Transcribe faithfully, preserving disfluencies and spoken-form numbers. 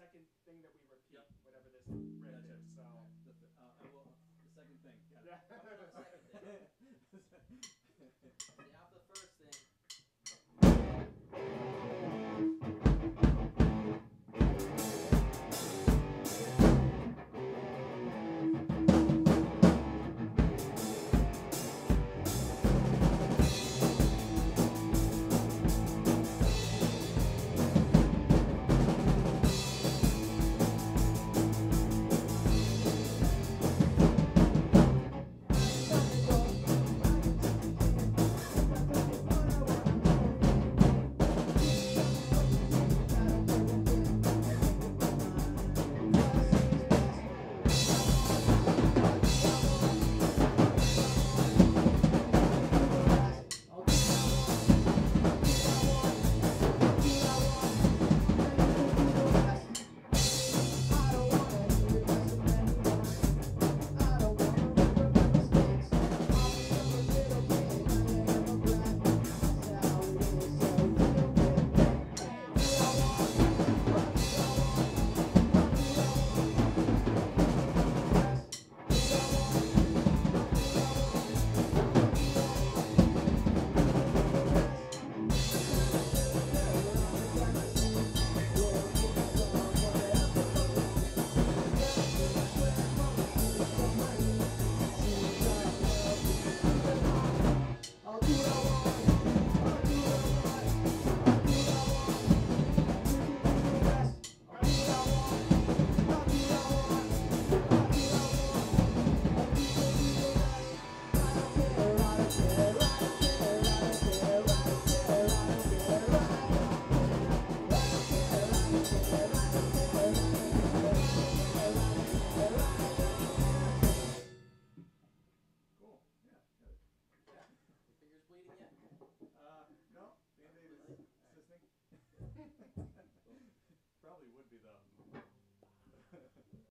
second thing that we repeat, Yep. whatever this riff Gotcha. is. So. The th uh, I will, the second thing. Got it. Yeah. Coming on the second thing. See, after the first thing. Cool. Yeah. Got it. Yeah. Your fingers bleeding yet? Uh, no. Band-Aid is Really? assisting. Cool. Probably would be though.